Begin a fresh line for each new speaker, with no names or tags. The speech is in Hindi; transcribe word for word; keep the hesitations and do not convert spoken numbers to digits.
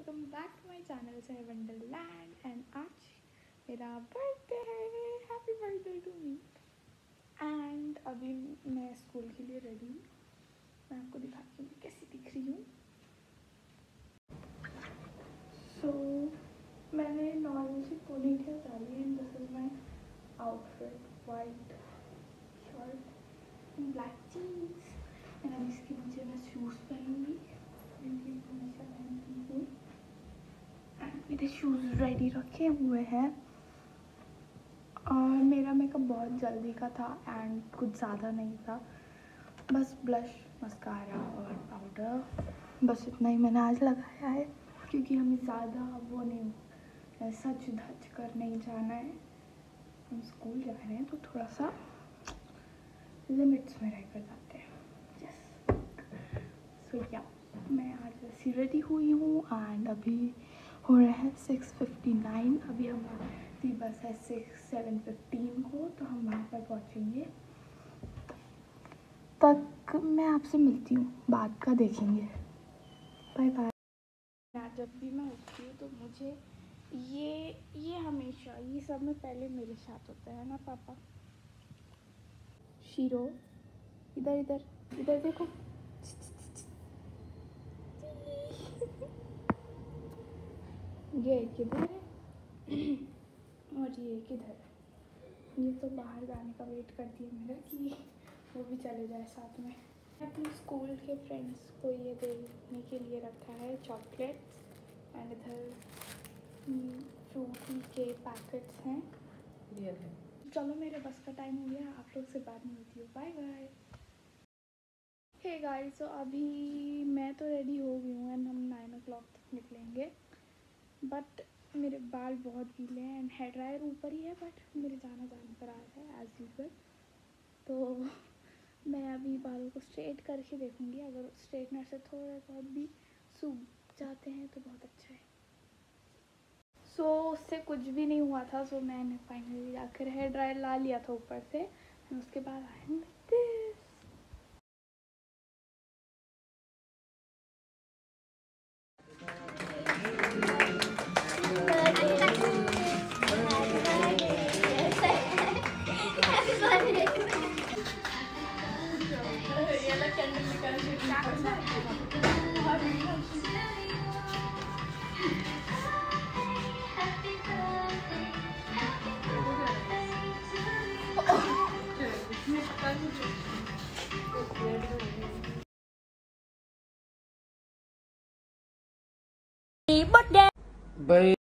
Welcome back to my channel से वंडरलैंड। एंड आज मेरा बर्थडे है। Happy birthday to me. And अभी मैं स्कूल के लिए रेडी हूँ। मैं आपको दिखाती हूँ मैं कैसी दिख रही हूँ। सो so, मैंने नॉर्मल सी पोनीटेल डाली है। This is my outfit, white shirt and black jeans. And अभी इसके नीचे मैं शूज़ पहनूंगी क्योंकि हमेशा पहनती हूँ। मेरे शूज़ रेडी रखे हुए हैं और मेरा मेकअप बहुत जल्दी का था एंड कुछ ज़्यादा नहीं था। बस ब्लश, मस्कारा और पाउडर, बस इतना ही मैंने आज लगाया है क्योंकि हमें ज़्यादा वो नहीं सच धज कर नहीं जाना है। हम स्कूल जा रहे हैं तो थोड़ा सा लिमिट्स में रह कर जाते हैं। यस सो या मैं आज वैसी रेडी हुई हूँ एंड अभी हो रहे हैं सिक्स फिफ्टी नाइन। अभी हमारी बस है सिक्स सेवन फिफ्टीन को, तो हम वहाँ पर पहुँचेंगे। तक मैं आपसे मिलती हूँ, बाद का देखेंगे। Bye bye. जब भी मैं उठती हूँ तो मुझे ये ये हमेशा ये सब में पहले मेरे साथ होता है ना पापा। शीरो इधर इधर इधर देखो। ये किधर है और ये किधर है। ये तो बाहर जाने का वेट करती है मेरा कि वो भी चले जाए साथ में। अपने स्कूल के फ्रेंड्स को ये देने के लिए रखा है चॉकलेट्स एंड इधर फ्रूटी के पैकेट्स हैं। चलो मेरे बस का टाइम हो गया, आप लोग से बात नहीं होती हो। Bye bye. Hey guys, so अभी मैं तो रेडी हो गई हूँ एंड हम नाइन ओ क्लॉक तक निकलेंगे। बट मेरे बाल बहुत गीले हैं एंड हेयर ड्रायर ऊपर ही है, बट मेरे जाना जाने पर आ रहा है एज़ यूजुअल। तो मैं अभी बालों को स्ट्रेट करके देखूंगी। अगर स्ट्रेटनर से थोड़े बहुत भी सूख जाते हैं तो बहुत अच्छा है। सो so, उससे कुछ भी नहीं हुआ था। सो so, मैंने फाइनली जाकर हेयर ड्रायर ला लिया था ऊपर से एंड उसके बाद आई एम दिस।
Bye.